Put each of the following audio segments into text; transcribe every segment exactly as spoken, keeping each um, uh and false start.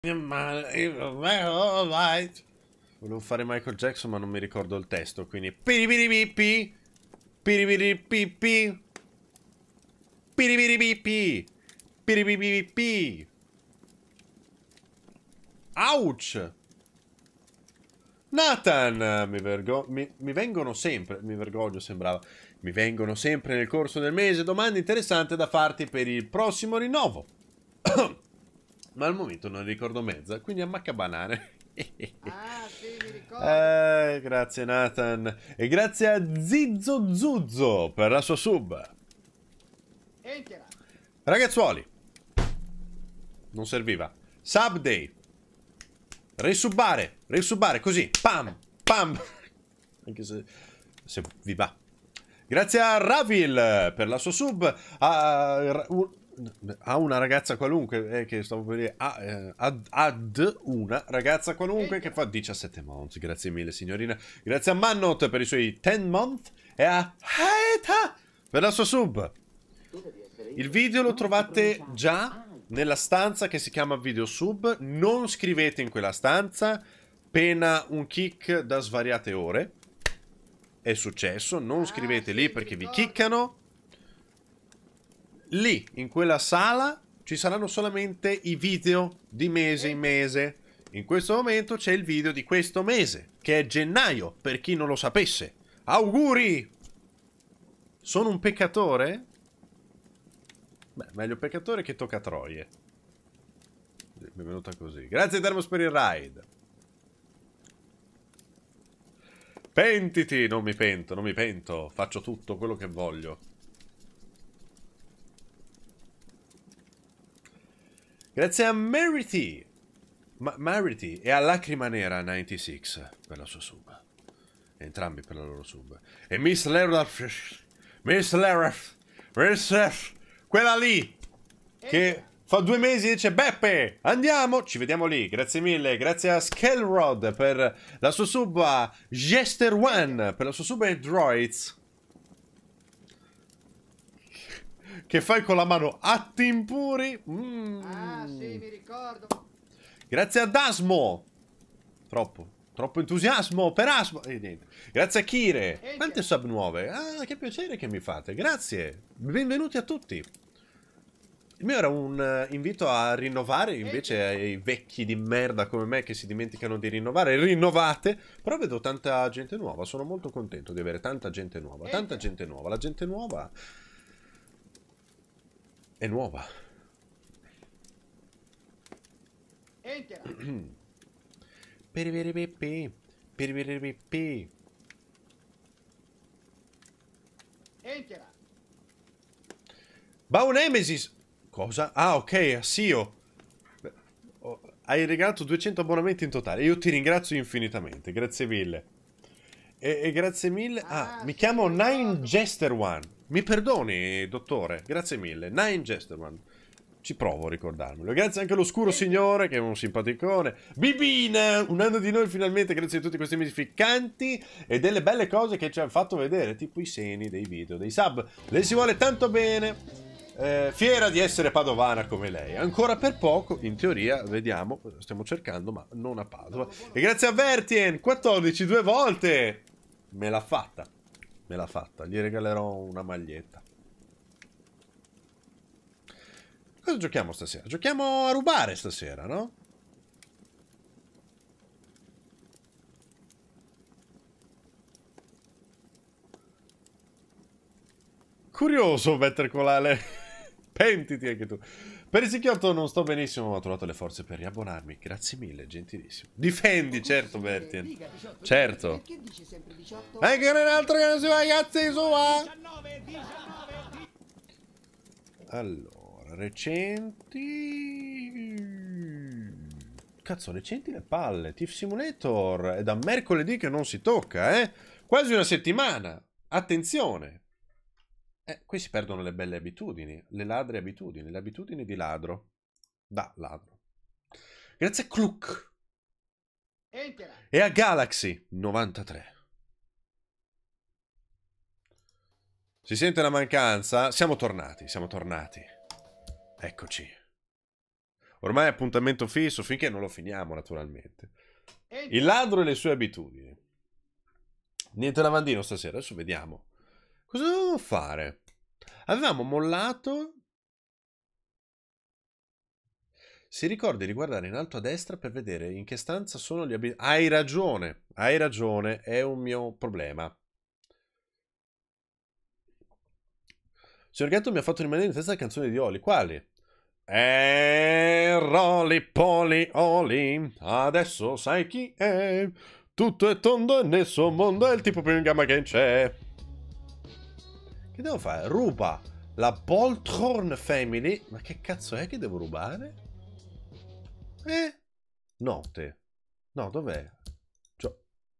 Volevo fare Michael Jackson ma non mi ricordo il testo, quindi piribiripipi, piribiripipi, piribiripipi, piribiripipi. Ouch! Nathan! Mi, vergo mi, mi vengono sempre, mi vergogno sembrava, mi vengono sempre nel corso del mese domande interessanti da farti per il prossimo rinnovo. Ma al momento non ricordo mezza, quindi ammacca banane. Ah, sì, mi ricordo. Eh, grazie Nathan. E grazie a Zizzo Zuzzo per la sua sub. Entera. Ragazzuoli. Non serviva. Sub day. Resubbare. Resubbare così. Pam. Pam. Anche se, se vi va. Grazie a Ravil per la sua sub. A, a una ragazza qualunque. Eh, che stavo per dire. A, eh, ad, ad una ragazza qualunque che fa diciassette month. Grazie mille, signorina. Grazie a Mannot per i suoi dieci month. E a Haeta per la sua sub. Il video lo trovate già nella stanza che si chiama video sub. Non scrivete in quella stanza, pena un kick da svariate ore. È successo, non scrivete lì perché vi kickano. Lì, in quella sala, ci saranno solamente i video di mese in mese. In questo momento c'è il video di questo mese, che è gennaio, per chi non lo sapesse. Auguri! Sono un peccatore? Beh, meglio peccatore che tocca troie. Mi è venuta così. Grazie Termos per il ride. Pentiti! Non mi pento, non mi pento. Faccio tutto quello che voglio. Grazie a Merity. Ma Merity e a Lacrima Nera novantasei per la sua sub. Entrambi per la loro sub. E Miss Lerda... Miss Lerda... Miss... Quella lì, che fa due mesi dice Beppe, andiamo, ci vediamo lì, grazie mille, grazie a Skelrod per la sua sub, a Jester One per la sua sub e Droids. Che fai con la mano atti impuri? Mm. Ah, sì, mi ricordo. Grazie a Dasmo. Troppo, troppo entusiasmo per Asmo. E niente. Grazie a Kire. Quante sub nuove? Ah, che piacere che mi fate, grazie. Benvenuti a tutti. Il mio era un uh, invito a rinnovare, invece ai vecchi di merda come me che si dimenticano di rinnovare, rinnovate, però vedo tanta gente nuova, sono molto contento di avere tanta gente nuova, tanta gente nuova, la gente nuova è nuova. Entera. Piribiripipi, piribiripipi. Entera. Baunemesis. Cosa? Ah, ok, Assio. Beh, oh, hai regalato duecento abbonamenti in totale. Io ti ringrazio infinitamente. Grazie mille. E, e grazie mille. Ah, Ah, mi sì, chiamo mi Nine ricordo. Jester One. Mi perdoni, dottore. Grazie mille. Nine Jester One. Ci provo a ricordarmelo. Grazie anche all'Oscuro Signore, che è un simpaticone. Bibina! Un anno di noi finalmente, grazie a tutti questi mesi ficcanti e delle belle cose che ci hanno fatto vedere, tipo i seni dei video, dei sub. Le si vuole tanto bene. Eh, fiera di essere padovana come lei. Ancora per poco, in teoria, vediamo, stiamo cercando, ma non a Padova. E grazie a Vertien, quattordici, due volte. Me l'ha fatta. Me l'ha fatta. Gli regalerò una maglietta. Cosa giochiamo stasera? Giochiamo a rubare stasera, no? Curioso mettere con la... Le... Pentiti anche tu. Per il sicchiotto non sto benissimo, ma ho trovato le forze per riabbonarmi. Grazie mille, gentilissimo. Difendi, certo, Bertien. Certo. Perché dice sempre diciotto? Anche un altro che non si va, ragazzi, su, va. diciannove, diciannove. Allora, recenti... Cazzo, recenti le palle. Thief Simulator è da mercoledì che non si tocca, eh? Quasi una settimana. Attenzione. Eh, qui si perdono le belle abitudini, le ladre abitudini, le abitudini di ladro. Da ladro. Grazie a Cluck. Entera. E a Galaxy novantatré. Si sente la mancanza? Siamo tornati, siamo tornati. Eccoci. Ormai è appuntamento fisso finché non lo finiamo, naturalmente. Entera. Il ladro e le sue abitudini. Niente lavandino stasera, adesso vediamo. Cosa dobbiamo fare? Avevamo mollato... Si ricordi di guardare in alto a destra per vedere in che stanza sono gli abitudini. Hai ragione, hai ragione, è un mio problema. Signor Gatto mi ha fatto rimanere in testa le canzoni di Oli. Quali? Eh, Rolly Polly Oli, adesso sai chi è. Tutto è tondo e nel suo mondo è il tipo più in gamma che c'è. Che devo fare? Ruba la Bolthorn Family. Ma che cazzo è che devo rubare? Eh? Note. No, dov'è? Cioè...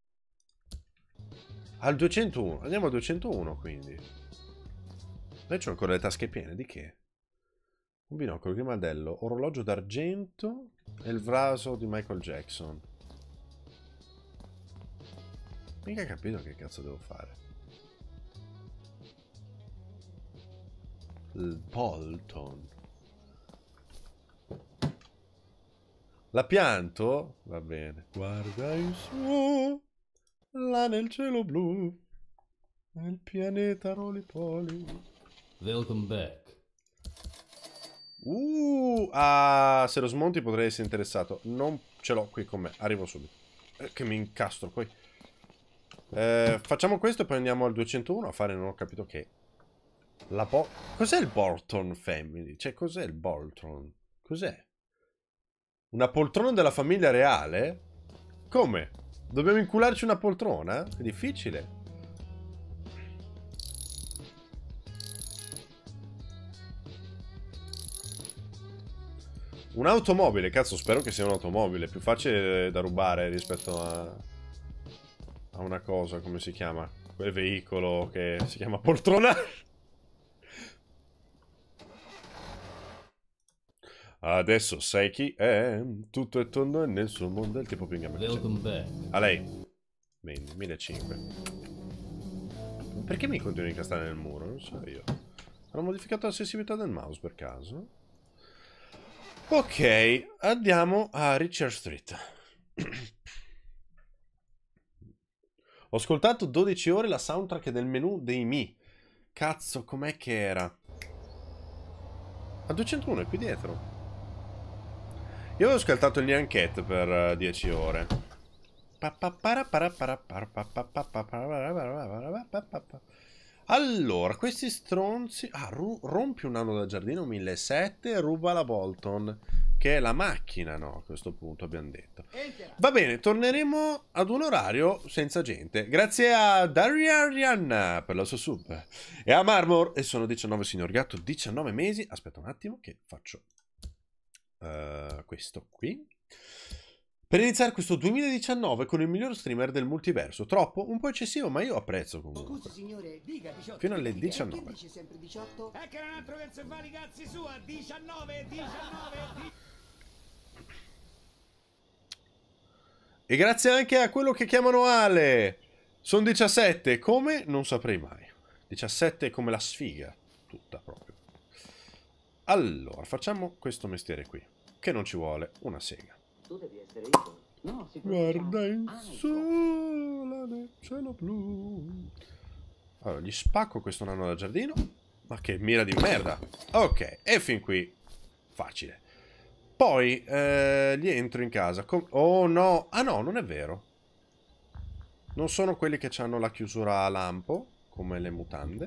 Al duecentouno. Andiamo al duecentouno, quindi. Lei c'ho ancora le tasche piene. Di che? Un binocolo, grimaldello, orologio d'argento e il vaso di Michael Jackson. Mica capito che cazzo devo fare. Il Bolton. La pianto? Va bene. Guarda in su, là nel cielo blu, nel pianeta Rolipoli. Welcome back. Uh, ah, se lo smonti potrei essere interessato. Non ce l'ho qui con me. Arrivo subito. Eh, che mi incastro poi. Eh, facciamo questo e poi andiamo al duecentouno a fare, non ho capito che. La po... Cos'è il Bolton Family? Cioè, cos'è il Bolton? Cos'è? Una poltrona della famiglia reale? Come? Dobbiamo incularci una poltrona? È difficile. Un'automobile, cazzo, spero che sia un'automobile. Più facile da rubare rispetto a... a una cosa, come si chiama? Quel veicolo che si chiama poltrona. Adesso sai chi è. Tutto è tondo e nel suo mondo è il tipo più in gamma. Welcome back. A lei. Vendi, millecinquecento. Perché mi continui a incastrare nel muro? Non so io. Hanno modificato la sensibilità del mouse per caso? Ok, andiamo a Richard Street. Ho ascoltato dodici ore la soundtrack del menu dei Mi. Cazzo, com'è che era? A duecentouno è qui dietro. Io avevo ascoltato il Nyan Cat per uh, dieci ore. Allora, questi stronzi... Ah, rompi un anno da giardino millesettecento, ruba la Bolton, che è la macchina, no? A questo punto abbiamo detto. Va bene, torneremo ad un orario senza gente. Grazie a Daria Arianna per la sua sub. E a Marmor, e sono diciannove signor Gatto, diciannove mesi. Aspetta un attimo che faccio uh, questo qui. Per iniziare questo duemiladiciannove con il miglior streamer del multiverso. Troppo? Un po' eccessivo, ma io apprezzo comunque. Scusi signore, dica diciotto. Fino alle dica, diciannove. Che dice sempre diciotto? E che era un altro che si fa i cazzi sua, diciannove, diciannove, di... E grazie anche a quello che chiamano Ale. Sono diciassette, come? Non saprei mai. diciassette come la sfiga, tutta proprio. Allora, facciamo questo mestiere qui, che non ci vuole una sega. Tu devi essere io. No, sicuramente. Guarda in Ah, ecco. su, nel cielo blu. Allora, gli spacco questo nano da giardino. Ma che mira di merda. Ok, e fin qui facile. Poi eh, gli entro in casa. Com oh no, ah no, non è vero. Non sono quelli che hanno la chiusura a lampo, come le mutande.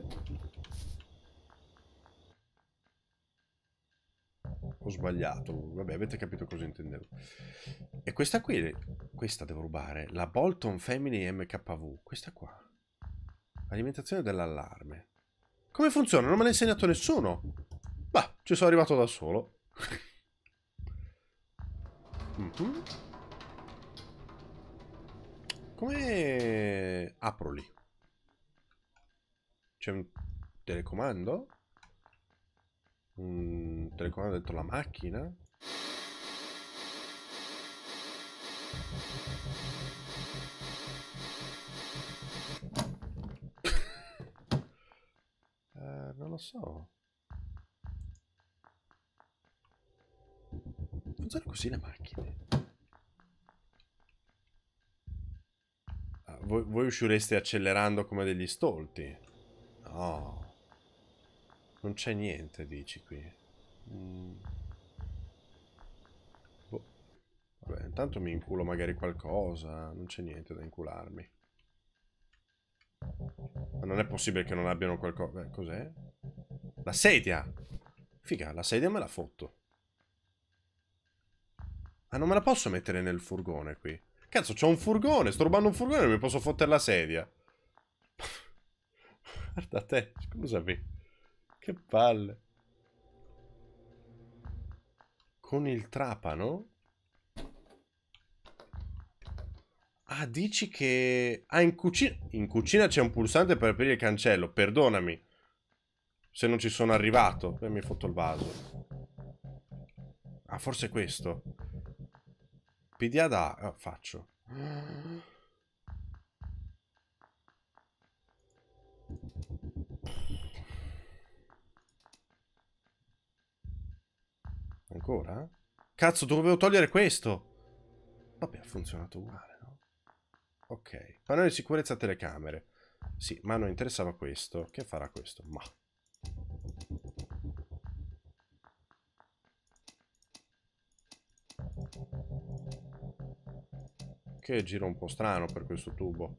Ho sbagliato. Vabbè, avete capito cosa intendevo. E questa qui, questa devo rubare. La Bolton Family M K V. Questa qua. Alimentazione dell'allarme. Come funziona? Non me l'ha insegnato nessuno. Bah, ci sono arrivato da solo. Mm-hmm. Come apro lì? C'è un telecomando? Un telecomando dentro la macchina? eh, non lo so. funzionano così le macchine? Ah, voi, voi uscireste accelerando come degli stolti? No. Non c'è niente, dici qui. Mm. Boh. Vabbè, intanto mi inculo magari qualcosa. Non c'è niente da incularmi. Ma non è possibile che non abbiano qualcosa. Beh, cos'è? La sedia! Figa, la sedia me la fotto. Ah, non me la posso mettere nel furgone qui. Cazzo, c'ho un furgone, sto rubando un furgone e non mi posso fottere la sedia. Guarda te, scusami. Che palle. Con il trapano? Ah, dici che... Ah, in cucina... In cucina c'è un pulsante per aprire il cancello, perdonami. Se non ci sono arrivato. Poi mi fotto il vaso. Ah, forse è questo. P D A da... Oh, faccio. Ancora? Cazzo, dovevo togliere questo. Vabbè, ha funzionato uguale, no? Ok. Pannello di sicurezza telecamere. Sì, ma a noi interessava questo. Che farà questo? Ma... Che giro un po' strano per questo tubo.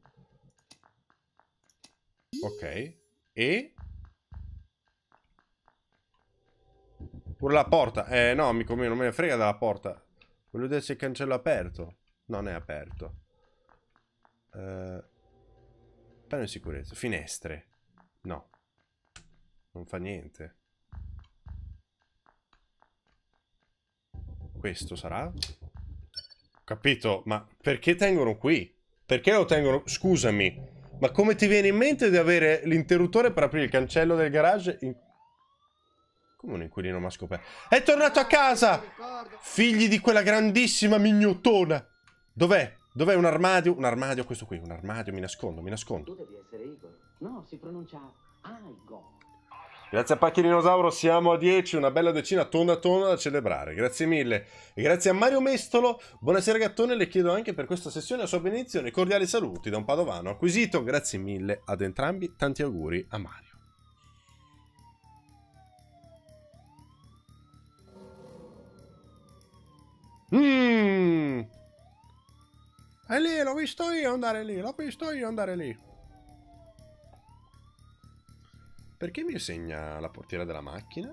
Ok. E... Pure la porta. Eh, no, amico mio, non me ne frega della porta. Voglio vedere se il cancello è aperto. Non è aperto. Eh... Panno di sicurezza. Finestre. No. Non fa niente. Questo sarà? Capito, ma perché tengono qui? Perché lo tengono... Scusami, ma come ti viene in mente di avere l'interruttore per aprire il cancello del garage? In... Come un inquilino mi ha scoperto? È tornato a casa! Figli di quella grandissima mignottona! Dov'è? Dov'è un armadio? Un armadio, questo qui, un armadio, mi nascondo, mi nascondo. Tu devi essere Igor. No, si pronuncia Igor. Grazie a Pacchi Dinosauro siamo a dieci, una bella decina tonda tonda da celebrare. Grazie mille. E grazie a Mario Mestolo. Buonasera Gattone, le chiedo anche per questa sessione a sua benedizione cordiali saluti da un padovano acquisito. Grazie mille ad entrambi, tanti auguri a Mario. Mmm. È lì, l'ho visto io andare lì, l'ho visto io andare lì. Perché mi segna la portiera della macchina?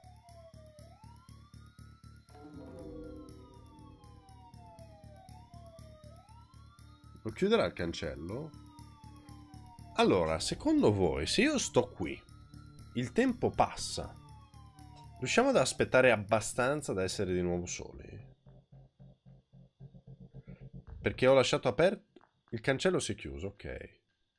Lo chiuderà il cancello? Allora, secondo voi, se io sto qui, il tempo passa, riusciamo ad aspettare abbastanza da essere di nuovo soli? Perché ho lasciato aperto... Il cancello si è chiuso, ok.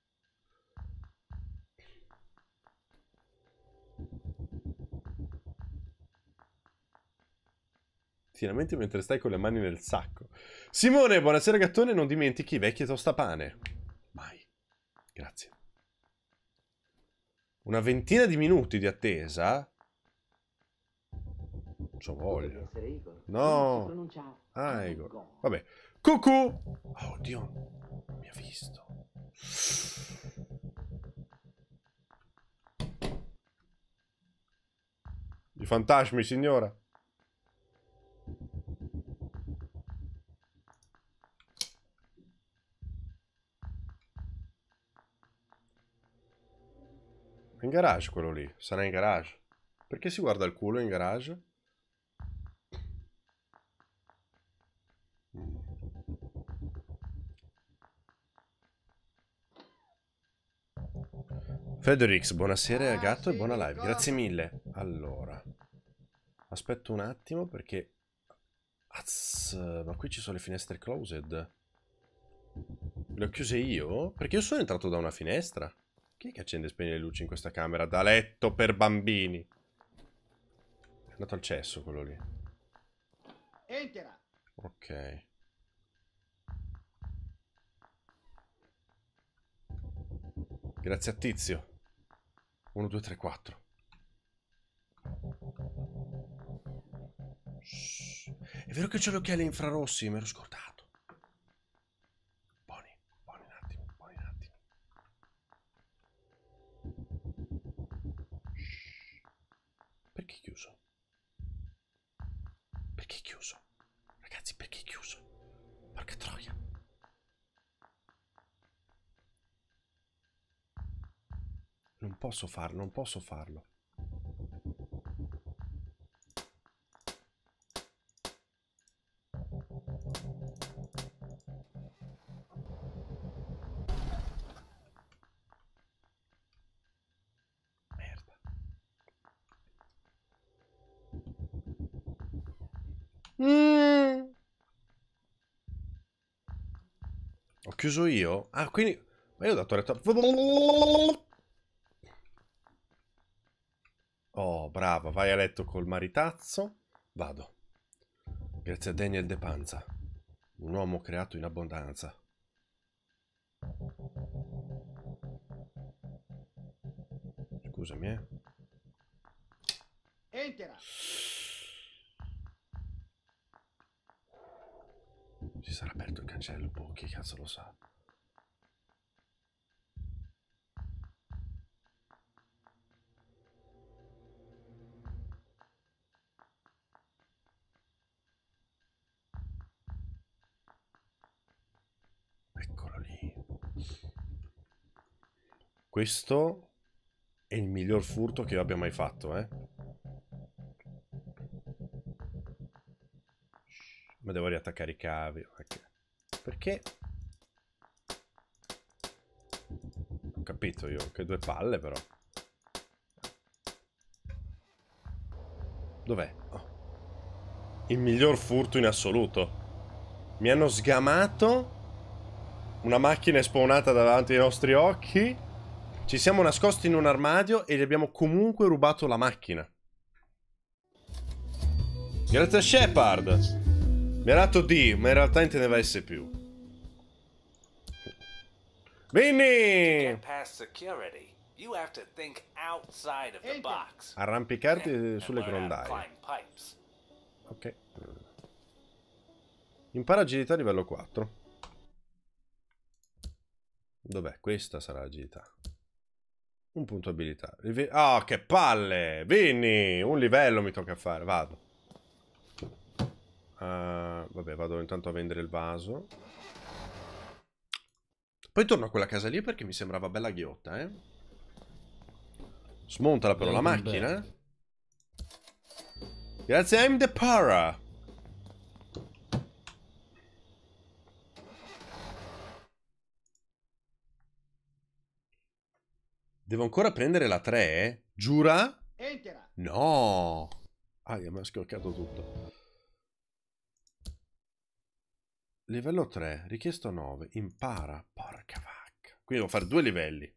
Finalmente mentre stai con le mani nel sacco. Simone, buonasera Gattone, non dimentichi vecchie tostapane. Mai. Grazie. Una ventina di minuti di attesa? C'ho voglia. No. Ah, Igor. Vabbè. Cucù. Oh, oddio. Non mi ha visto. I fantasmi, signora. È in garage quello lì. Sarà in garage. Perché si guarda il culo in garage? Federix, buonasera Ah, gatto sì, e buona mi live. ricordo. Grazie mille. Allora. Aspetto un attimo perché... Az, ma qui ci sono le finestre closed. Le ho chiuse io? Perché io sono entrato da una finestra. Chi è che accende e spegne le luci in questa camera da letto per bambini? È andato al cesso quello lì. Entera. Ok. Grazie a Tizio. uno, due, tre, quattro. Shh. vero che c'ho gli occhiali infrarossi, mi ero scordato. Buoni, buoni un attimo, buoni un attimo. Shhh. Perché è chiuso? Perché è chiuso? Ragazzi, perché è chiuso? Porca troia. Non posso farlo, non posso farlo. Merda. Mm. Ho chiuso io? Ah, quindi... Ma io ho dato retta... Oh, brava, vai a letto col maritazzo. Vado. Grazie a Daniel De Panza. Un uomo creato in abbondanza. Scusami, eh. Entera. Si sarà aperto il cancello, boh, chi cazzo lo sa. Eccolo lì. Questo è il miglior furto che io abbia mai fatto, eh. Ma devo riattaccare i cavi. Okay. Perché? Ho capito io, che due palle però. Dov'è? Oh. Il miglior furto in assoluto. Mi hanno sgamato. Una macchina è spawnata davanti ai nostri occhi. Ci siamo nascosti in un armadio e gli abbiamo comunque rubato la macchina. Grazie a Shepard. Mi ha dato D, ma in realtà intendeva S più. Vinny! Arrampicarti sulle grondaie. Ok. Impara agilità livello quattro. Dov'è? Questa sarà agilità. Un punto abilità. Ah, oh, che palle! Vinny! Un livello mi tocca fare, vado. Uh, vabbè, vado intanto a vendere il vaso. Poi torno a quella casa lì perché mi sembrava bella ghiotta, eh. Smontala però la macchina. Grazie a I'm the Para. Devo ancora prendere la tre, eh? Giura? Entera. No. Ah, mi ha scoccato tutto. Livello tre, richiesto nove, impara, porca vacca. Quindi devo fare due livelli.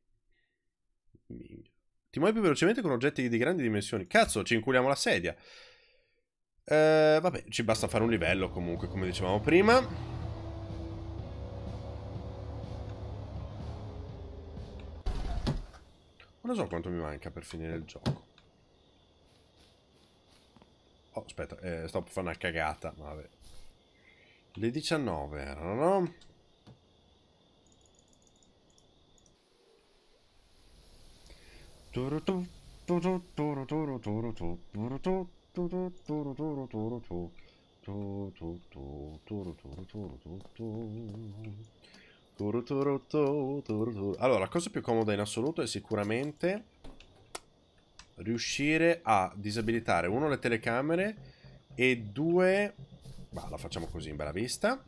Ti muovi più velocemente con oggetti di grandi dimensioni. Cazzo, ci inculiamo la sedia. Eh, vabbè, ci basta fare un livello comunque, come dicevamo prima. Non so quanto mi manca per finire il gioco. Oh, aspetta, eh, sto per fare una cagata, ma vabbè. Le diciannove erano, no? Allora, la cosa più comoda in assoluto è sicuramente riuscire a disabilitare uno le telecamere e due... Bah, la facciamo così in bella vista.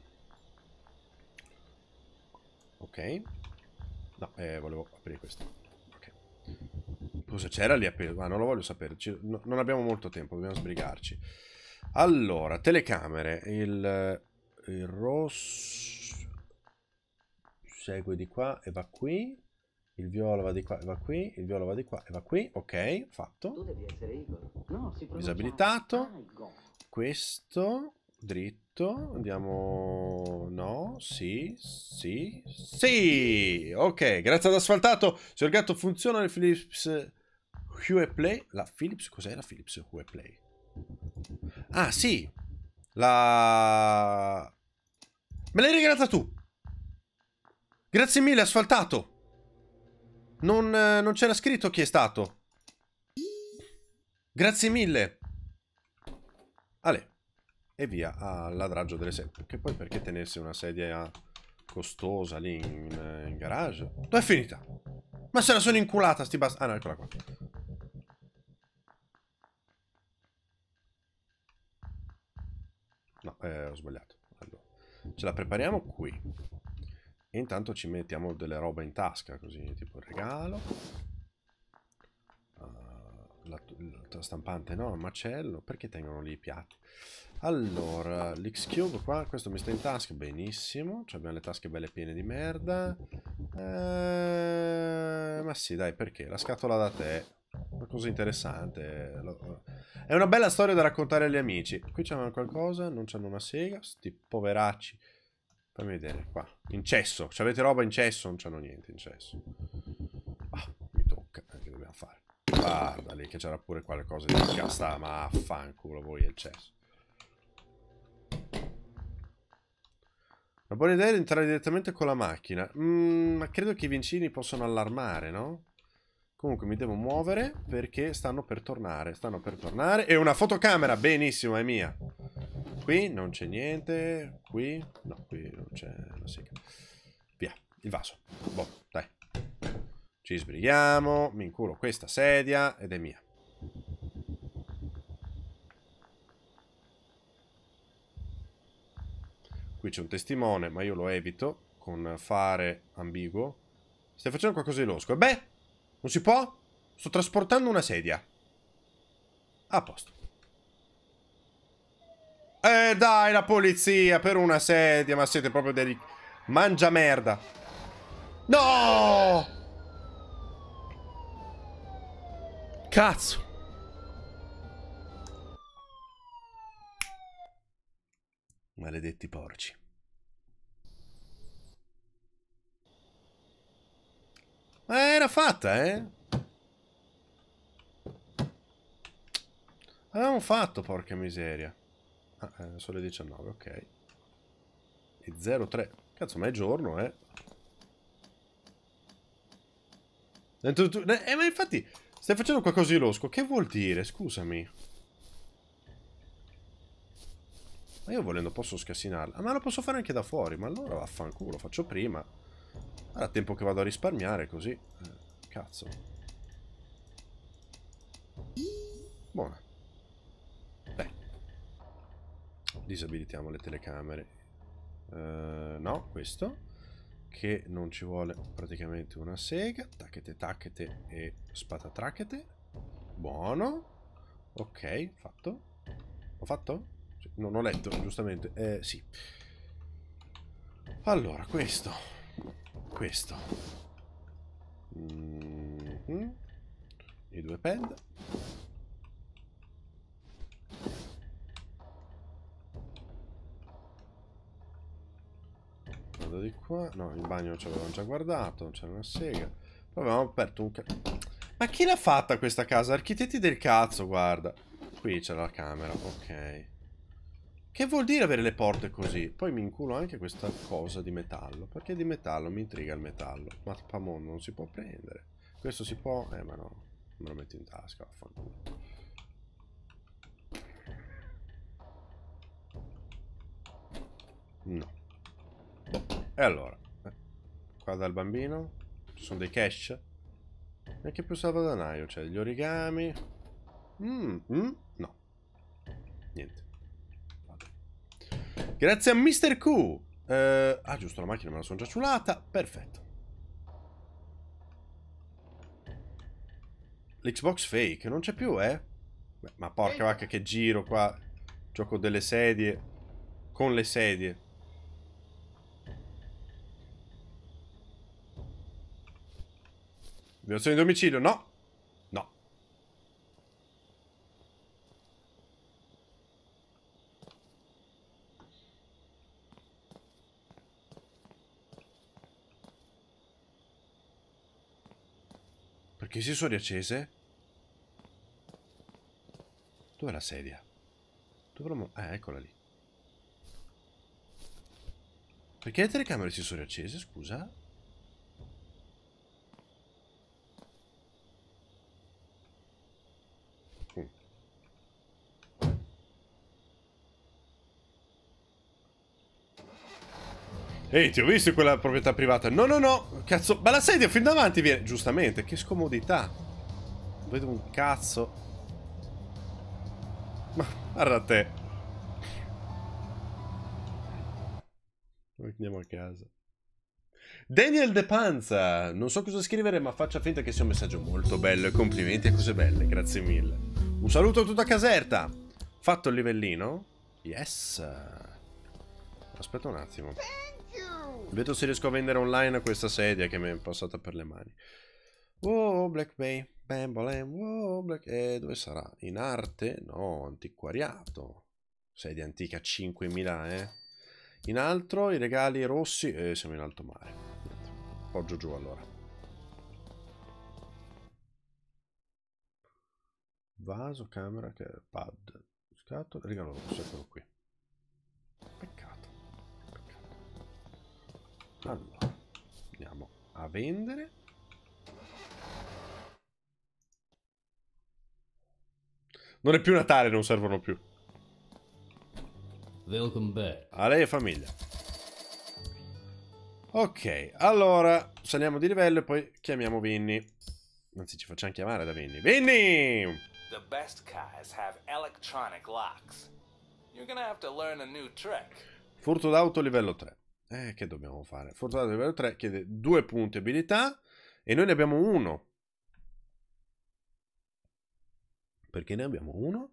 Ok. No, eh, volevo aprire questo. Ok. Cosa c'era lì appeso? Ma non lo voglio sapere. Ci... No, non abbiamo molto tempo, dobbiamo sbrigarci. Allora, telecamere. Il, il rosso segue di qua e va qui. Il viola va di qua e va qui. Il viola va di qua e va qui. Ok, fatto. Tu devi essere Igor. No, si pronuncia Disabilitato. Igor. Questo dritto. Andiamo. No, sì, sì, sì. Ok, grazie ad Asfaltato. Signor Gatto, funziona il Philips Hue Play. La Philips, cos'è la Philips Hue Play? Ah, sì. La... Me l'hai regalata tu. Grazie mille, asfaltato. Non, non c'era scritto chi è stato. Grazie mille. Ale. E via al ladraggio delle sedie. Che poi perché tenersi una sedia costosa lì in, in garage? Dove è finita? Ma se la sono inculata sti bast... Ah no, eccola qua. No, eh, ho sbagliato. Allora, ce la prepariamo qui. E intanto ci mettiamo delle robe in tasca, così, tipo il regalo. Uh, la, la stampante no, il macello. Perché tengono lì i piatti? Allora, l'X-Cube qua, questo mi sta in tasca, benissimo. Cioè abbiamo le tasche belle piene di merda. Eh, ma sì, dai, perché? La scatola da tè. Una cosa interessante. È una bella storia da raccontare agli amici. Qui c'hanno qualcosa, non c'hanno una sega. Sti poveracci. Fammi vedere, qua. In cesso. Se avete roba in cesso, non c'hanno niente in cesso. Ah, mi tocca. Che dobbiamo fare? Guarda lì che c'era pure qualcosa di incastata. Ma affanculo voi e il cesso. Una buona idea è di entrare direttamente con la macchina. Mm, ma credo che i vicini possano allarmare, no? Comunque mi devo muovere perché stanno per tornare. Stanno per tornare. E una fotocamera, benissimo, è mia. Qui non c'è niente. Qui, no, qui non c'è la sega. Via, il vaso. Boh, dai. Ci sbrighiamo. Mi inculo questa sedia ed è mia. Qui c'è un testimone, ma io lo evito con fare ambiguo. Stai facendo qualcosa di losco? Beh, non si può? Sto trasportando una sedia. A posto. Eh dai, la polizia per una sedia, ma siete proprio dei... Mangia merda. No! Cazzo. Maledetti porci. Ma era fatta, eh? Avevamo fatto, porca miseria. Ah, eh, sono le diciannove, ok. E zero tre. Cazzo, ma è giorno, eh? Eh, ma infatti, stai facendo qualcosa di losco. Che vuol dire? Scusami. Ma io volendo posso scassinarla. Ma lo posso fare anche da fuori. Ma allora vaffanculo, faccio prima. Ora tempo che vado a risparmiare così. Eh, cazzo. Buona. Beh. Disabilitiamo le telecamere. Uh, no, questo. Che non ci vuole praticamente una sega. Tacchete, tacchete e spatatracchete. Buono. Ok, fatto. Ho fatto? Non ho letto, giustamente. Eh, sì. Allora, questo. Questo. Mm-hmm. I due pad. Vado di qua. No, il bagno ci avevamo già guardato. Non c'era una sega. Poi avevamo aperto un... Ca... Ma chi l'ha fatta questa casa? Architetti del cazzo, guarda. Qui c'è la camera, ok. Che vuol dire avere le porte così? Poi mi inculo anche questa cosa di metallo. Perché di metallo? Mi intriga il metallo. Ma Pamon non si può prendere. Questo si può? Eh, ma no. Me lo metto in tasca, vaffanculo. No. Boh. E allora? Eh. Qua dal bambino. Ci sono dei cash. Neanche più salvadanaio. Cioè, gli origami. Mm, mm, no. Niente. Grazie a mister Q. Eh, ah, giusto, la macchina me la sono già ciulata. Perfetto. L'Xbox fake non c'è più, eh? Beh, ma porca vacca che giro qua. Gioco delle sedie. Con le sedie. Violazione di domicilio? No. No. Perché si sono riaccese? Dov'è la sedia? Dove l'ho... Ah, eccola lì. Perché le telecamere si sono riaccese, scusa? Mm. Ehi, ti ho visto in quella proprietà privata. No, no, no. Cazzo, ma la sedia fin davanti viene. Giustamente, che scomodità. Non vedo un cazzo. Ma guarda te. Andiamo a casa. Daniel De Panza. Non so cosa scrivere, ma faccia finta che sia un messaggio molto bello. E complimenti a cose belle. Grazie mille. Un saluto a tutta Caserta. Fatto il livellino? Yes. Aspetta un attimo. Vedo se riesco a vendere online questa sedia che mi è passata per le mani. Oh, Black Bay. Bambolem. Oh, Black... Eh, dove sarà? In arte? No, antiquariato. Sedia antica, cinquemila, eh. In altro, i regali rossi. Eh, siamo in alto mare. Niente. Poggio giù allora. Vaso, camera, che pad. Scatola, regalo rosso, eccolo qui. Peccato. Peccato. Allora, andiamo a vendere. Non è più Natale, non servono più. Welcome back. A lei e famiglia. Ok, allora saliamo di livello e poi chiamiamo Vinny. Anzi, ci facciamo chiamare da Vinny. Vinny! The best cars have electronic locks. You're gonna have to learn a new trick. Furto d'auto livello tre. Eh, che dobbiamo fare? Furto d'auto livello tre chiede due punti abilità e noi ne abbiamo uno. Perché ne abbiamo uno?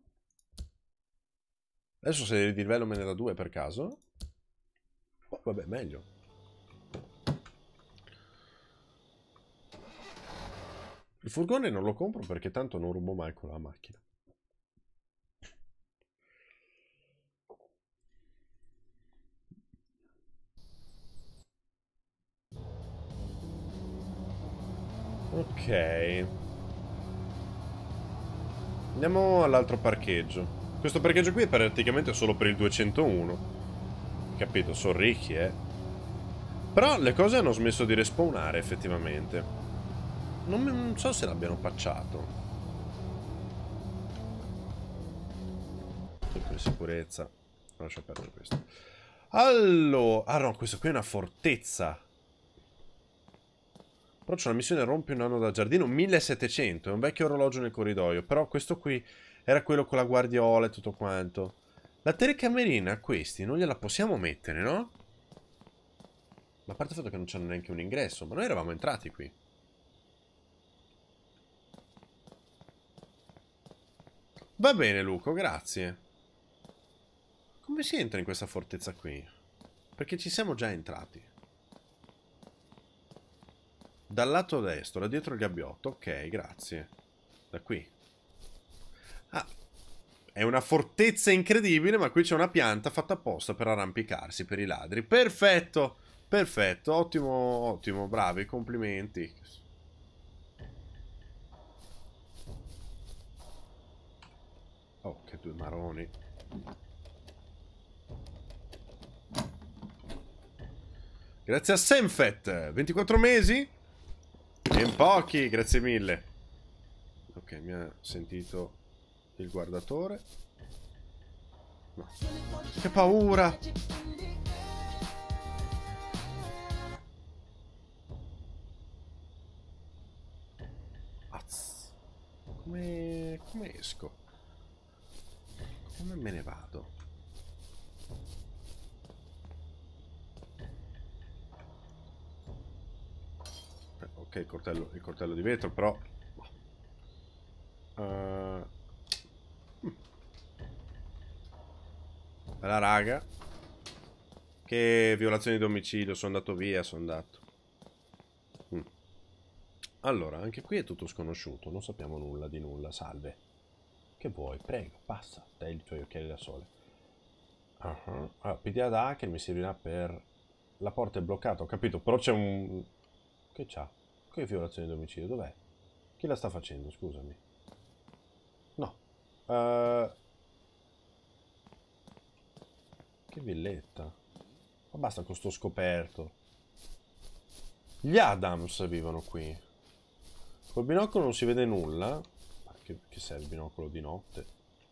Adesso se di livello me ne da due per caso. Oh, vabbè, meglio. Il furgone non lo compro perché tanto non rubo mai con la macchina. Ok. Andiamo all'altro parcheggio. Questo parcheggio qui è praticamente solo per il duecentouno. Capito, sono ricchi, eh. Però le cose hanno smesso di respawnare, effettivamente. Non, non so se l'abbiano patchato. Per sicurezza. Lascio perdere questo. Allora... Ah no, questo qui è una fortezza. Però c'è una missione rompi un anno da giardino. millesettecento, è un vecchio orologio nel corridoio. Però questo qui era quello con la guardiola e tutto quanto. La telecamerina a questi non gliela possiamo mettere, no? Ma a parte il fatto che non c'hanno neanche un ingresso. Ma noi eravamo entrati qui. Va bene, Luco, grazie. Come si entra in questa fortezza qui? Perché ci siamo già entrati. Dal lato destro, da dietro il gabbiotto. Ok, grazie. Da qui. Ah, è una fortezza incredibile, ma qui c'è una pianta fatta apposta per arrampicarsi per i ladri. Perfetto, perfetto, ottimo, ottimo, bravi, complimenti. Oh, che due maroni. Grazie a Senfet, ventiquattro mesi? Ben pochi, grazie mille. Ok, mi ha sentito il guardatore. No. Che paura! Azz. Come... come esco? Come me ne vado? Eh, ok, il coltello, il coltello di vetro, però... Uh... La raga. Che violazione di domicilio, sono andato via, sono andato. Mm. Allora, anche qui è tutto sconosciuto, non sappiamo nulla di nulla, salve. Che vuoi? Prego, passa, dai i tuoi occhiali da sole. Uh-huh. Allora, P D A da hacker mi servirà per... La porta è bloccata, ho capito, però c'è un... Che c'ha? Che violazione di domicilio, dov'è? Chi la sta facendo, scusami? No. Uh... Che villetta. Ma basta con sto scoperto. Gli Adams vivono qui. Col binocolo non si vede nulla. Ma che, che serve il binocolo di notte?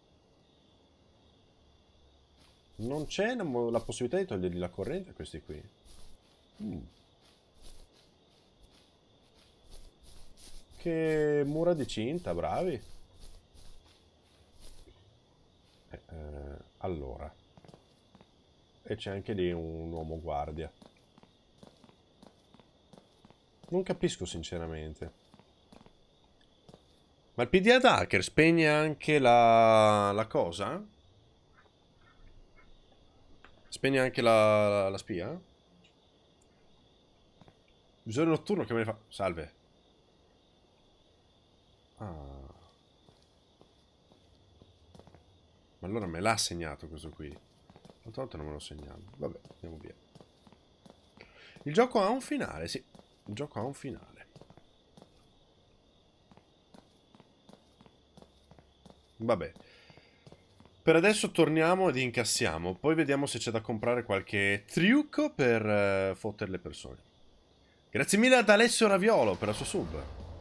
Non c'è la, la possibilità di togliergli la corrente a questi qui. Mm. Che mura di cinta, bravi. Eh, eh, allora. E c'è anche lì un uomo guardia. Non capisco sinceramente. Ma il P D A Hacker spegne anche la, la cosa? Spegne anche la, la, la spia? Visore notturno che me ne fa... Salve. Ah. Ma allora me l'ha segnato questo qui. L'altra volta non me lo segnavo. Vabbè, andiamo via. Il gioco ha un finale, sì. Il gioco ha un finale. Vabbè. Per adesso torniamo ed incassiamo. Poi vediamo se c'è da comprare qualche trucco per uh, fottere le persone. Grazie mille ad Alessio Raviolo per la sua sub.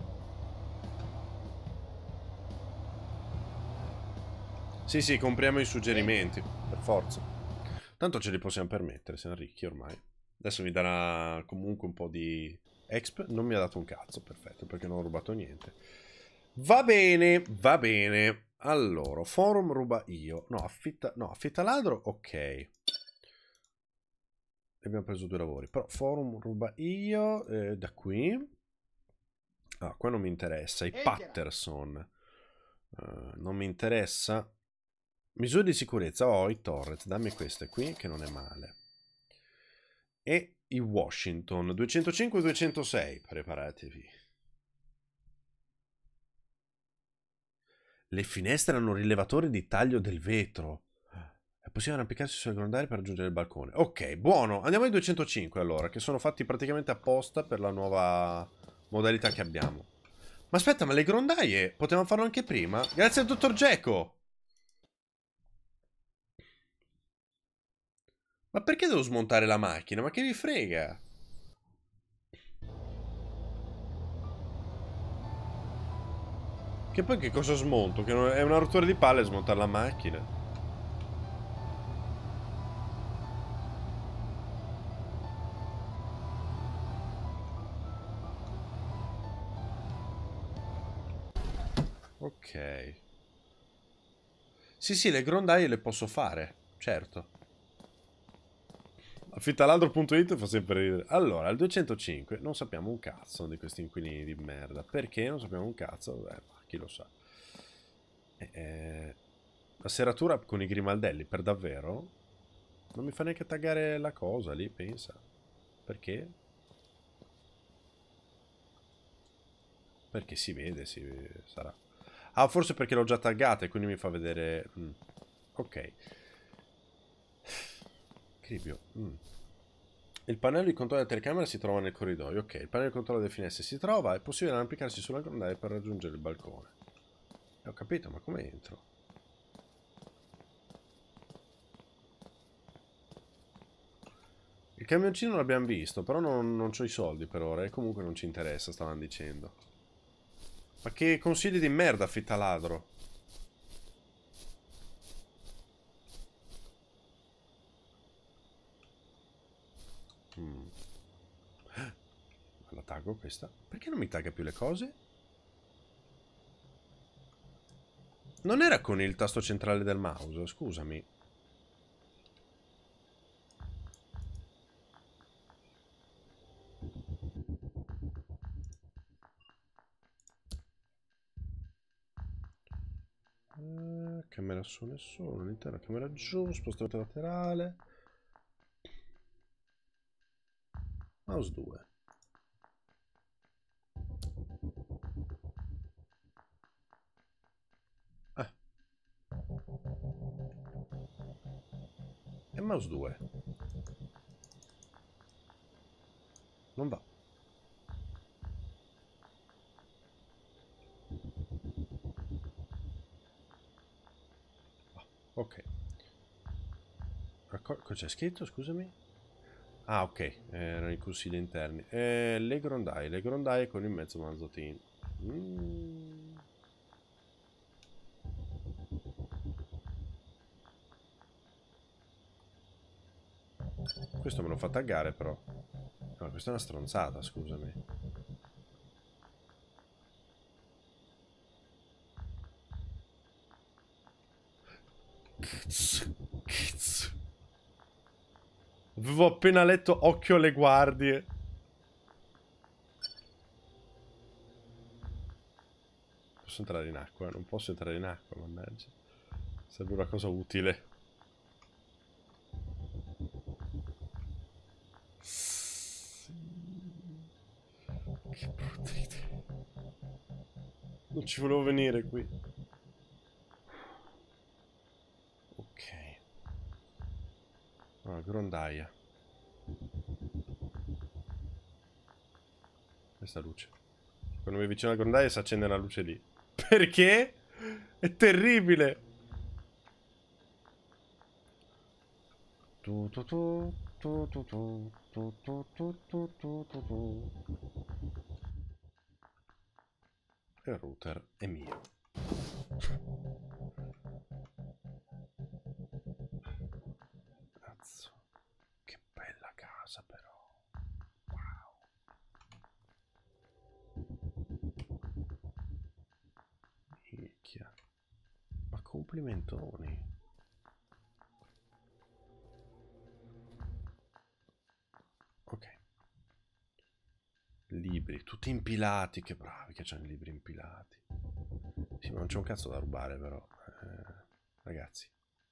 Sì, sì, compriamo i suggerimenti. Per forza. Tanto ce li possiamo permettere, siamo ricchi ormai. Adesso mi darà comunque un po' di exp. Non mi ha dato un cazzo, perfetto, perché non ho rubato niente. Va bene, va bene. Allora, forum ruba io. No, affitta... No, affitta ladro, ok. Abbiamo preso due lavori. Però forum ruba io. Eh, da qui. Ah, qua non mi interessa. I Patterson. Uh, non mi interessa. Misure di sicurezza. Oh, i Torret. Dammi queste qui, che non è male. E i Washington. duecentocinque e duecentosei. Preparatevi. Le finestre hanno un rilevatore di taglio del vetro. È possibile arrampicarsi sulle grondaie per raggiungere il balcone. Ok, buono. Andiamo ai duecentocinque allora, che sono fatti praticamente apposta per la nuova modalità che abbiamo. Ma aspetta, ma le grondaie potevamo farlo anche prima? Grazie al dottor Geco. Ma perché devo smontare la macchina? Ma che vi frega? Che poi che cosa smonto? Che non è una rottura di palle smontare la macchina. Ok. Sì, sì, le grondaie le posso fare, certo. Affittaladro punto it fa sempre ridere. Allora, al duecentocinque non sappiamo un cazzo di questi inquilini di merda. Perché non sappiamo un cazzo? Beh, ma chi lo sa. Eh, la serratura con i grimaldelli, per davvero? Non mi fa neanche taggare la cosa lì, pensa. Perché? Perché si vede, si vede, sarà. Ah, forse perché l'ho già taggata e quindi mi fa vedere... Mm. Ok. Cribio. Mm. Il pannello di controllo della telecamera si trova nel corridoio. Ok, il pannello di controllo delle finestre si trova. È possibile arrampicarsi sulla grondaia per raggiungere il balcone. E ho capito, ma come entro? Il camioncino l'abbiamo visto, però non, non ho i soldi per ora e comunque non ci interessa, stavano dicendo. Ma che consigli di merda, affittaladro. Mm. La taggo questa. Perché non mi tagga più le cose? Non era con il tasto centrale del mouse, scusami. Eh, camera su, nessuno, all'interno, camera giù, spostamento laterale. Mouse due. Ah. E mouse due. Non va. Oh, ok. Cosa c'è scritto, scusami? Ah, ok, erano i consigli interni. Eh, le grondaie, le grondaie con in mezzo Manzotin. Mm. Questo me lo fa taggare però. No, questa è una stronzata, scusami. Cazzo, cazzo. Avevo appena letto occhio alle guardie. Posso entrare in acqua? Non posso entrare in acqua, mannaggia. Sarebbe una cosa utile. Sì. Che brutta idea. Non ci volevo venire qui. Ok. Ah, grondaia. Questa luce. Quando mi avvicino alla grondaia si accende una luce lì. Perché? È terribile. Tu, tu, tu, tu, tu, tu, tu, tu, tu, tu, tu, tu, tu. Il router è mio. Cazzo. Che bella casa però. Wow. Minchia. Ma complimentoni. Ok. Libri, tutti impilati, che bravi che c'hanno i libri impilati. Sì, ma non c'è un cazzo da rubare però. Eh, ragazzi.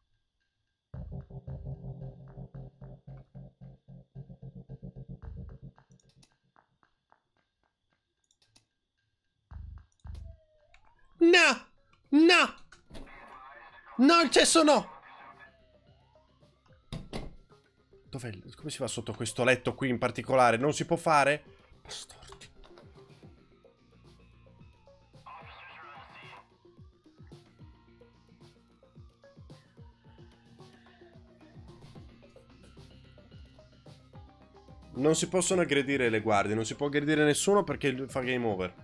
No! No! No, il cesso no! Dov'è? Come si va sotto questo letto qui in particolare? Non si può fare? Bastardi. Non si possono aggredire le guardie, non si può aggredire nessuno perché fa game over.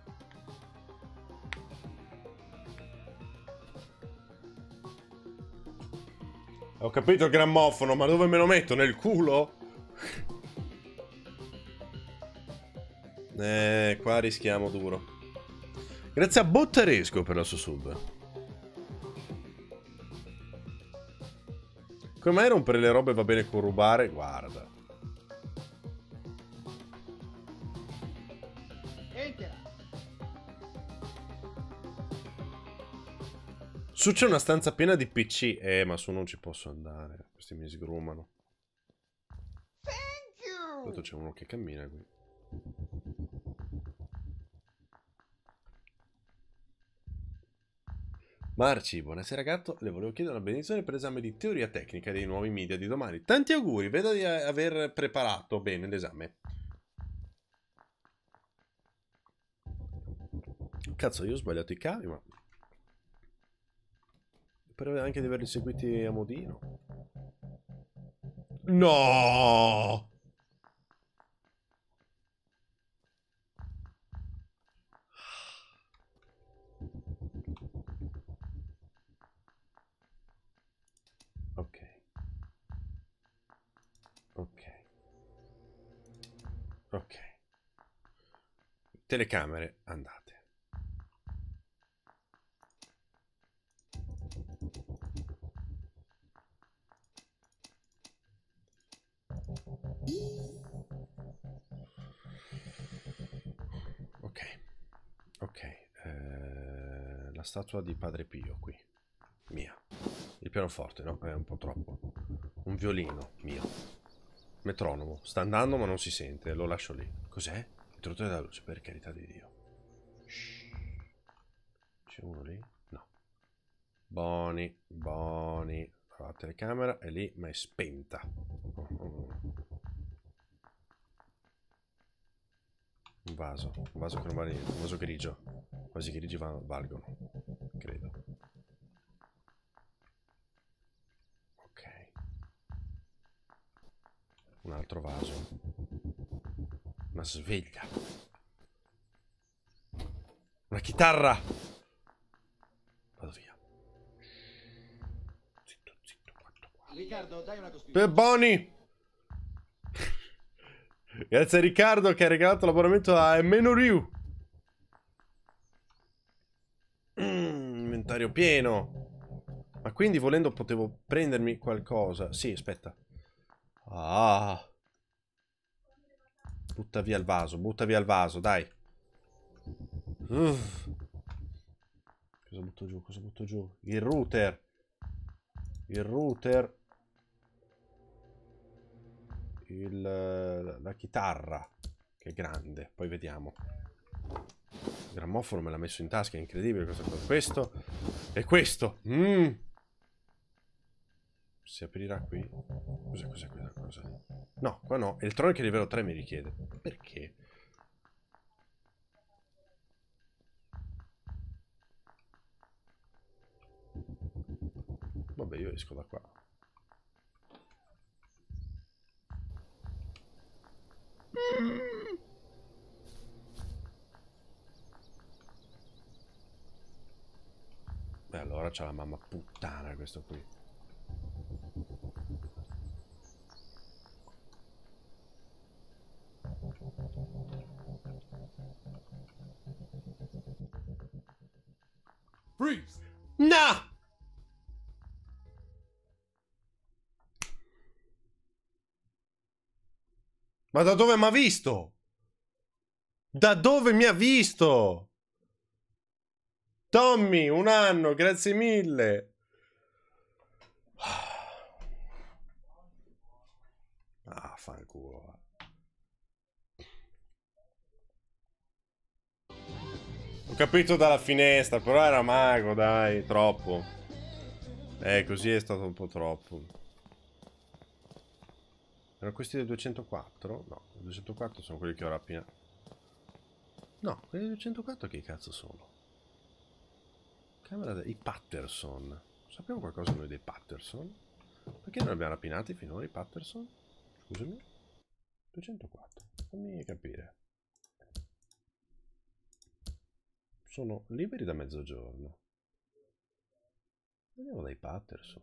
Ho capito il grammofono, ma dove me lo metto? Nel culo? Eh, qua rischiamo duro. Grazie a Bottaresco per la sua sub. Come mai rompere le robe va bene con rubare? Guarda. Entera. Su c'è una stanza piena di P C. Eh, ma su non ci posso andare. Questi mi sgrumano. Thank you. Tanto c'è uno che cammina qui. Marci, buonasera gatto. Le volevo chiedere una benedizione per l'esame di teoria tecnica dei nuovi media di domani. Tanti auguri, vedo di aver preparato bene l'esame. Cazzo, io ho sbagliato i cavi, ma... Spero anche di averli seguiti a modino. No! Ok. Ok. Ok. Telecamere, andate. Ok. Ok. Eh, la statua di Padre Pio qui. Mia. Il pianoforte, no? È un po' troppo. Un violino, mio. Metronomo. Sta andando ma non si sente, lo lascio lì. Cos'è? Interruttore della luce, per carità di Dio. C'è uno lì? No. Boni, Boni. La telecamera è lì, ma è spenta. Oh, oh. Un vaso. Un vaso che non vale niente. Un vaso grigio. Vasi grigi valgono. Credo. Ok. Un altro vaso. Una sveglia. Una chitarra. Vado via. Zitto, zitto, quattro qua. Riccardo, dai una costruzione. Per Boni. Grazie a Riccardo che ha regalato l'abbonamento a Menoriu. Mm, inventario pieno. Ma quindi volendo potevo prendermi qualcosa. Sì, aspetta. Ah. Butta via il vaso, butta via il vaso, dai. Uff. Cosa butto giù, cosa butto giù? Il router. Il router. Il, la chitarra. Che è grande, poi vediamo. Il grammofono me l'ha messo in tasca, è incredibile questa cosa. Questo e questo. Mm. Si aprirà qui. Cos'è, cos'è quella cosa? No, qua no. Elettronica livello tre mi richiede. Perché? Vabbè, io esco da qua. Beh, allora c'ha la mamma puttana questo qui. Freeze! No! Ma da dove mi ha visto? Da dove mi ha visto? Tommy, un anno, grazie mille. Ah, fanculo. Ho capito dalla finestra, però era mago, dai, troppo. Eh, così è stato un po' troppo. Erano questi del duecentoquattro? No, i duecentoquattro sono quelli che ho rapinato. No, quelli del duecentoquattro che cazzo sono? Camera dei Patterson. Sappiamo qualcosa noi dei Patterson? Perché non abbiamo rapinati finora i Patterson? Scusami. duecentoquattro. Fammi capire. Sono liberi da mezzogiorno. Andiamo dai Patterson.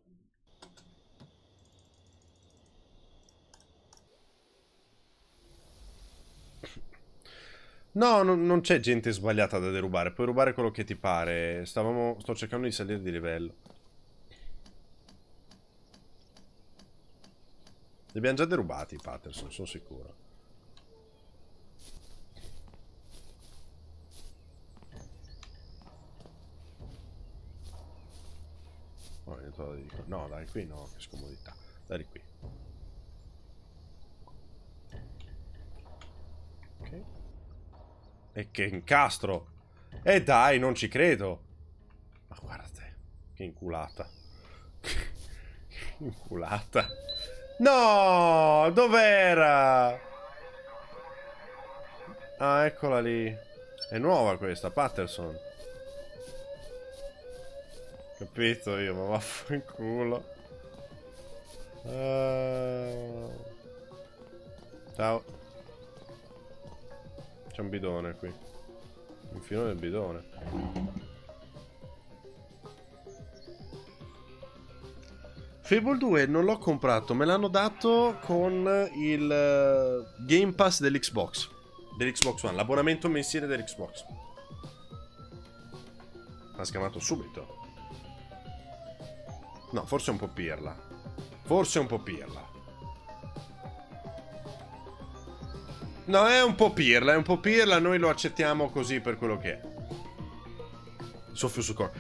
No, no, non c'è gente sbagliata da derubare. Puoi rubare quello che ti pare. Stavamo, sto cercando di salire di livello. Li abbiamo già derubati i Patterson, sono sicuro. No, dai, qui no, che scomodità. Dai qui. Ok. E che incastro! E dai, non ci credo! Ma guardate, che inculata. Inculata. No! Dov'era? Ah, eccola lì. È nuova questa, Patterson. Capito io, ma vaffanculo. Uh... Ciao. C'è un bidone qui. Un filone del bidone. Fable due non l'ho comprato, me l'hanno dato con il Game Pass dell'Xbox. Dell'Xbox One, l'abbonamento mensile dell'Xbox. L'ha scamato subito. No, forse è un po' pirla. Forse è un po' pirla. No, è un po' pirla, è un po' pirla, noi lo accettiamo così per quello che è. Soffio sul corpo.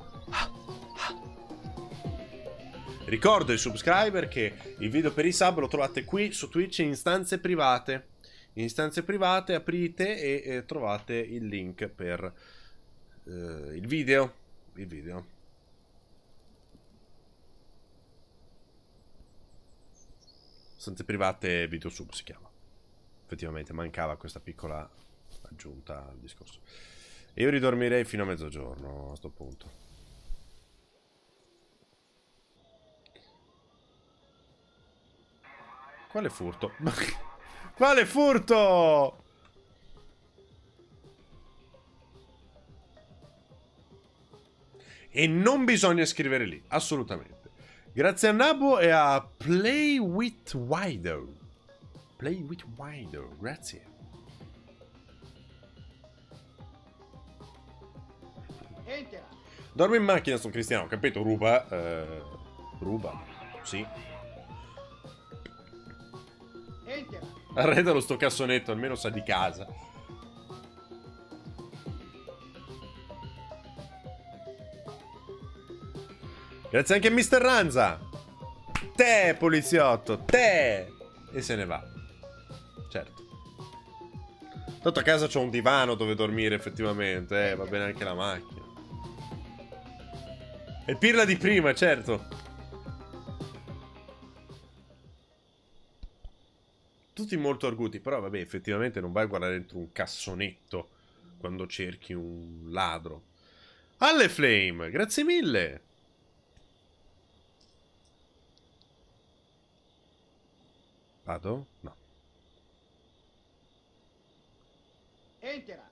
Ricordo ai subscriber che il video per i sub lo trovate qui su Twitch in istanze private. In istanze private aprite e eh, trovate il link per eh, il video. Il video. Istanze private video sub si chiama. Effettivamente mancava questa piccola aggiunta al discorso. E io ridormirei fino a mezzogiorno a sto punto. Quale furto? Quale furto? E non bisogna scrivere lì, assolutamente. Grazie a Nabo e a Play with Wido. Play with Wido, grazie. Entera. Dormo in macchina, sto Cristiano, ho capito, ruba. Eh, ruba, sì. Entera. Arredalo sto cassonetto, almeno sa di casa. Grazie anche a mister Ranza. Te, poliziotto, te. E se ne va. Certo. Tanto a casa c'ho un divano dove dormire effettivamente, eh, va bene anche la macchina. E pirla di prima, certo. Tutti molto arguti, però vabbè, effettivamente non vai a guardare dentro un cassonetto quando cerchi un ladro. Alle Flame, grazie mille. Vado? No. Entera.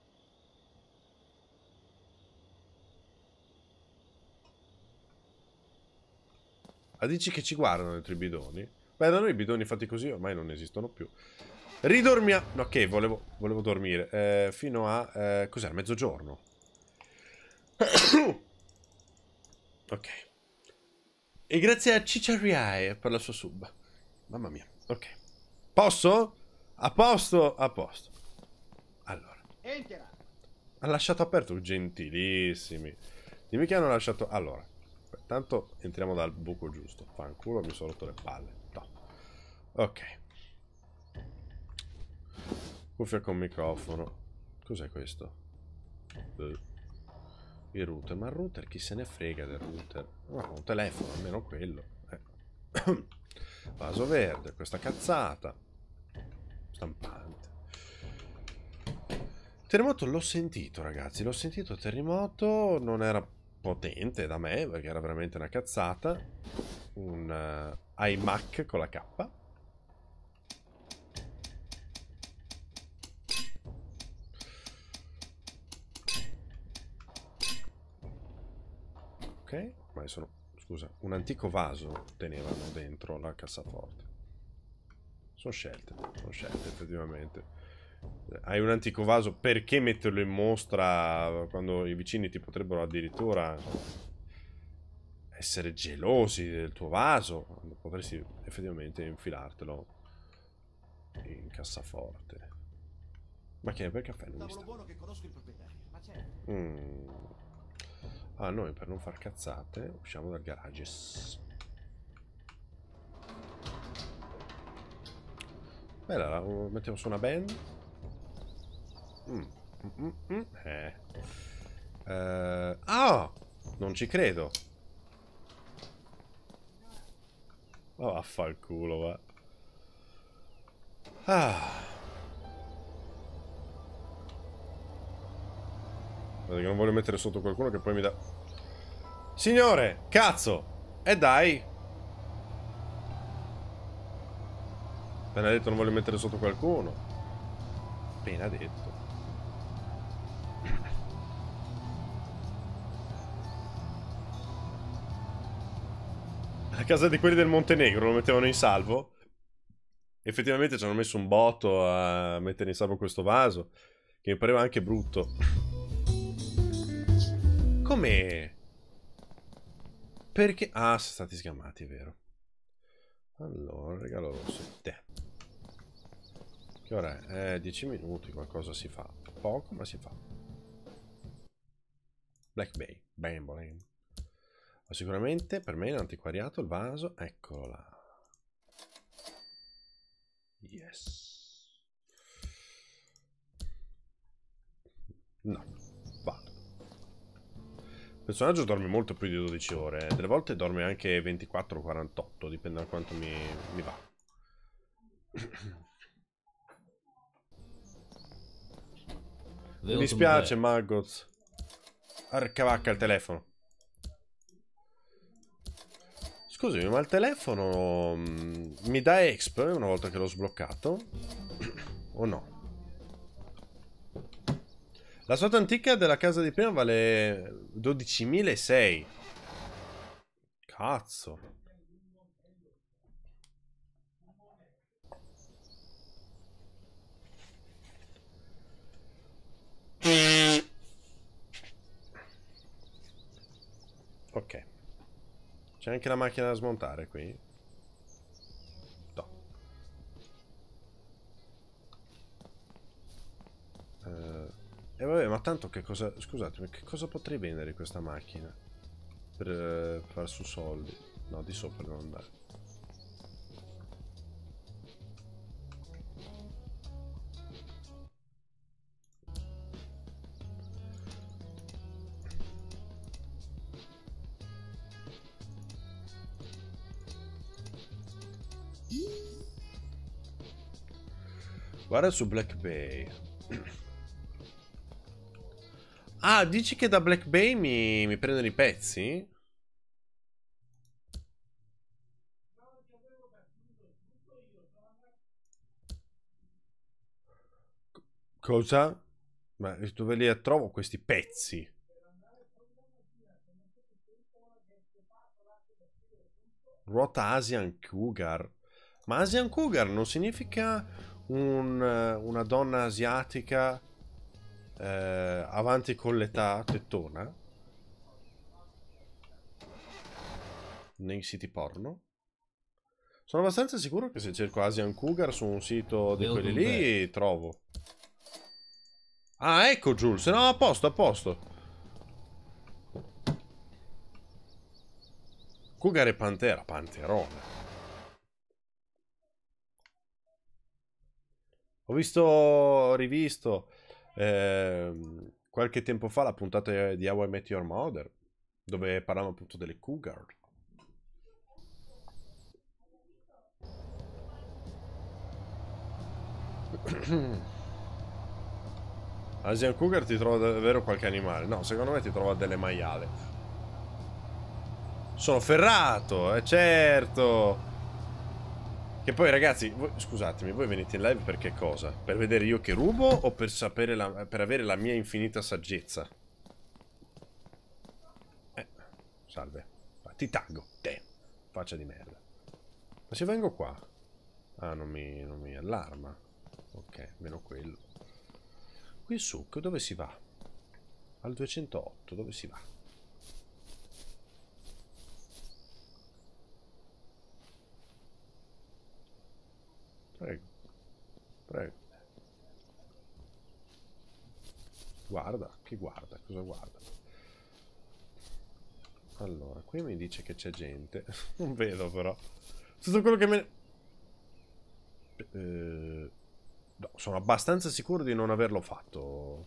Ah, dici che ci guardano dentro i bidoni? Beh, da noi i bidoni fatti così ormai non esistono più. Ridormiamo. Ok, volevo, volevo dormire. Eh, fino a... Eh, cos'era? Mezzogiorno. Ok. E grazie a Cicciariae per la sua sub. Mamma mia. Ok. Posso? A posto? A posto. Allora. Entera. Ha lasciato aperto, gentilissimi. Dimmi che hanno lasciato... Allora. Tanto entriamo dal buco giusto. Fanculo, mi sono rotto le palle. No. Ok. Cuffia con microfono. Cos'è questo? Uh. Il router. Ma il router chi se ne frega del router? No, un telefono, almeno quello. Eh. Vaso verde, questa cazzata. Stampante. Terremoto l'ho sentito, ragazzi. L'ho sentito terremoto. Non era potente da me, perché era veramente una cazzata. Un uh, iMac con la K. Ok, ma sono... Scusa, un antico vaso tenevano dentro la cassaforte. Sono scelte, sono scelte effettivamente. Hai un antico vaso, perché metterlo in mostra quando i vicini ti potrebbero addirittura essere gelosi del tuo vaso? Quando potresti effettivamente infilartelo in cassaforte. Ma che è per caffè non mi sta? Buono che conosco il proprietario. Ma c'è. Mm. Ah, noi per non far cazzate usciamo dal garage. Bella, la mettiamo su una band. Mm. Mm, mm, mm. Eh. Uh, ah! Non ci credo. Oh, vaffanculo, va. Ah. Guarda che non voglio mettere sotto qualcuno che poi mi dà... Signore, cazzo! E dai! Appena detto non voglio mettere sotto qualcuno. Appena detto. A casa di quelli del Montenegro lo mettevano in salvo. Effettivamente ci hanno messo un botto a mettere in salvo questo vaso, che mi pareva anche brutto. Come? Perché? Ah, sono stati sgamati, è vero. Allora, regalo rosso. Te. Che ora è? Eh, dieci minuti, qualcosa si fa. Poco, ma si fa. Black Bay. Bam, bam. Ma sicuramente per me è un antiquariato il vaso. Eccolo là. Yes. No. Vado. Il personaggio dorme molto più di dodici ore. Delle volte dorme anche ventiquattro quarantotto. Dipende da quanto mi, mi va. Mi dispiace, Maggots. Arca vacca il telefono. Scusami, ma il telefono mh, mi dà exp una volta che l'ho sbloccato? O no? La sua antica della casa di prima vale dodicimilaseicento. Cazzo. Ok. C'è anche la macchina da smontare qui? No. Uh, e vabbè, ma tanto che cosa... Scusatemi, che cosa potrei vendere questa macchina? Per uh, far su soldi. No, di sopra devo andare. Guarda su Black Bay. Ah, dici che da Black Bay mi, mi prendono i pezzi? Cosa? Ma dove li trovo questi pezzi? Ruota Asian Cougar. Ma Asian Cougar non significa un, una donna asiatica eh, avanti con l'età tettona? Nei siti porno? Sono abbastanza sicuro che se cerco Asian Cougar su un sito di quelli lì trovo. Ah, ecco Jules, no, a posto, a posto. Cougar e Pantera, Panterone. Ho visto, ho rivisto eh, qualche tempo fa la puntata di How I Met Your Mother, dove parlavamo appunto delle Cougar. Asian Cougar ti trova davvero qualche animale? No, secondo me ti trova delle maiale. Sono ferrato, è eh, certo. Che poi ragazzi, voi, scusatemi, voi venite in live per che cosa? Per vedere io che rubo o per sapere la, per avere la mia infinita saggezza? Eh, salve. Ti taggo, te. Faccia di merda. Ma se vengo qua? Ah, non mi, non mi allarma. Ok, meno quello. Qui su, dove si va? Al duecentootto, dove si va? Prego. Prego. Guarda, chi guarda? Cosa guarda? Allora, qui mi dice che c'è gente. Non vedo però. Tutto quello che me... Eh, no, sono abbastanza sicuro di non averlo fatto.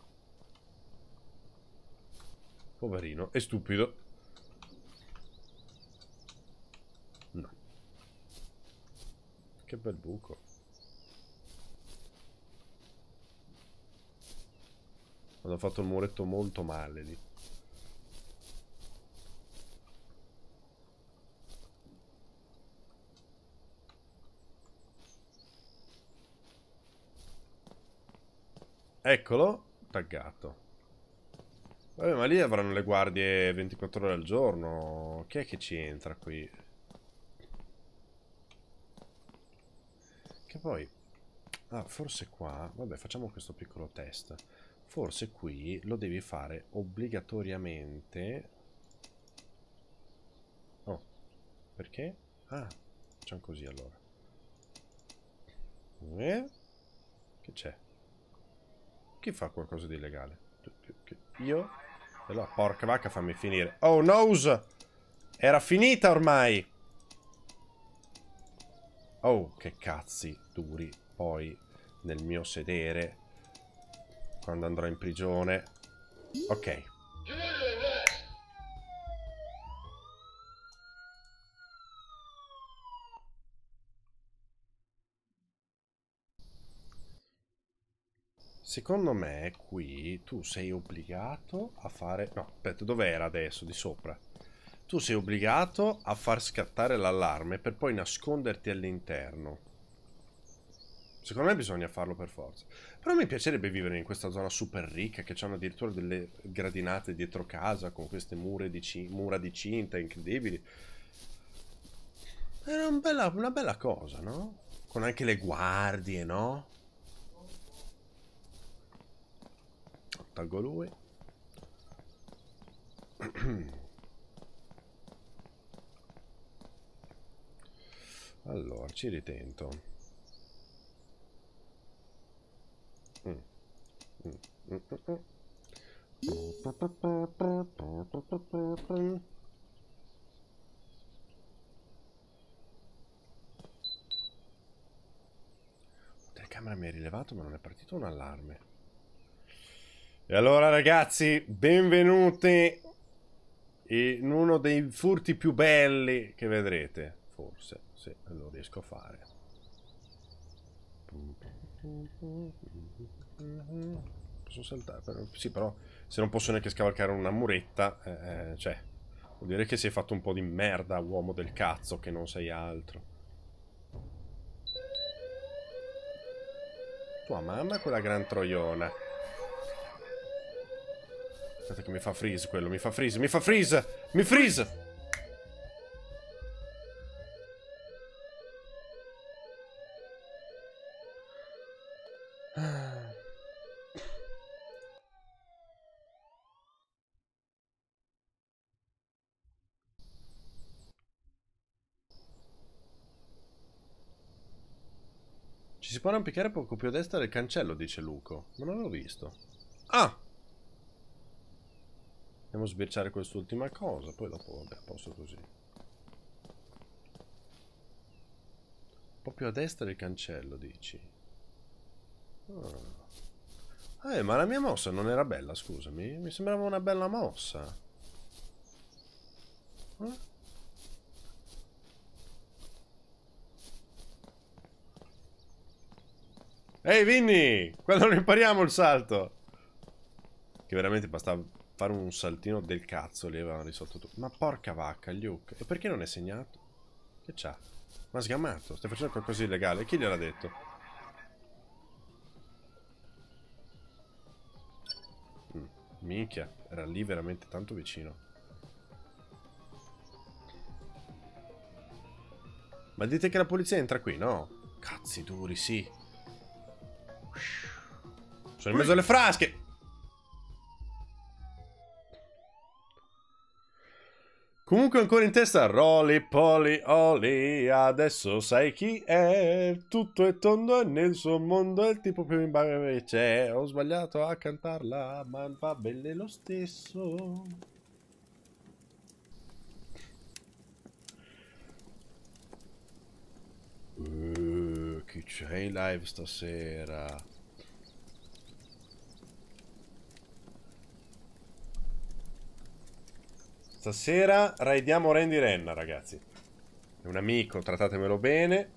Poverino, è stupido. No. Che bel buco. Hanno fatto il muretto molto male lì. Eccolo, taggato. Vabbè, ma lì avranno le guardie ventiquattro ore al giorno. Chi è che ci entra qui? Che poi... Ah, forse qua... Vabbè, facciamo questo piccolo test. Forse qui lo devi fare obbligatoriamente. Oh, perché? Ah, facciamo così allora. Eh? Che c'è? Chi fa qualcosa di illegale? Io? E allora, porca vacca, fammi finire. Oh, nose! Era finita ormai! Oh, che cazzi duri poi nel mio sedere quando andrò in prigione. Ok. Secondo me qui tu sei obbligato a fare... No, aspetta, dov'era adesso? Di sopra. Tu sei obbligato a far scattare l'allarme per poi nasconderti all'interno. Secondo me bisogna farlo per forza. Però mi piacerebbe vivere in questa zona super ricca, che c'hanno addirittura delle gradinate dietro casa, con queste mura di, ci mura di cinta incredibili. Era un bella, una bella cosa, no? Con anche le guardie, no? Tolgo lui. Allora, ci ritento. Mm. Mm. Mm. Mm. La telecamera mi ha rilevato, ma non è partito un allarme. E allora, ragazzi, benvenuti in uno dei furti più belli che vedrete. Forse, se lo riesco a fare. Posso saltare? Però, sì, però se non posso neanche scavalcare una muretta, eh, cioè, vuol dire che sei fatto un po' di merda, uomo del cazzo, che non sei altro. Tua mamma è quella gran troiona. Aspetta che mi fa freeze quello, mi fa freeze, mi fa freeze, mi freeze! Ci si può arrampicare poco più a destra del cancello, dice Luco. Non l'avevo visto. Ah! Andiamo a sbirciare quest'ultima cosa, poi dopo, vabbè, posso così. Un po' più a destra del cancello, dici. Ah. Eh, ma la mia mossa non era bella, scusami. Mi sembrava una bella mossa. Eh? Ehi, Vinny! Quando lo impariamo il salto? Che veramente bastava fare un saltino del cazzo, lì avevano risolto tutto. Ma porca vacca, Luke. E perché non è segnato? Che c'ha? Ma sgamato, stai facendo qualcosa di illegale. Chi gliel'ha detto? Mm, minchia, era lì veramente tanto vicino. Ma dite che la polizia entra qui, no? Cazzi duri, sì. Sono in mezzo alle frasche. Comunque ancora in testa Rolly Polly Olly. Adesso sai chi è. Tutto è tondo nel suo mondo. È il tipo più in barre c'è. Ho sbagliato a cantarla, ma va bene lo stesso. Uh, chi c'è in live stasera? Stasera raidiamo Randy Renna, ragazzi. È un amico, trattatemelo bene.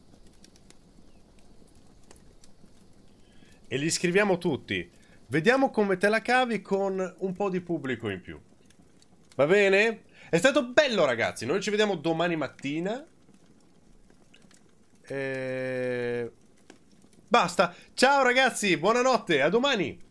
E li iscriviamo tutti. Vediamo come te la cavi con un po' di pubblico in più. Va bene? È stato bello, ragazzi. Noi ci vediamo domani mattina. E... basta. Ciao, ragazzi. Buonanotte. A domani.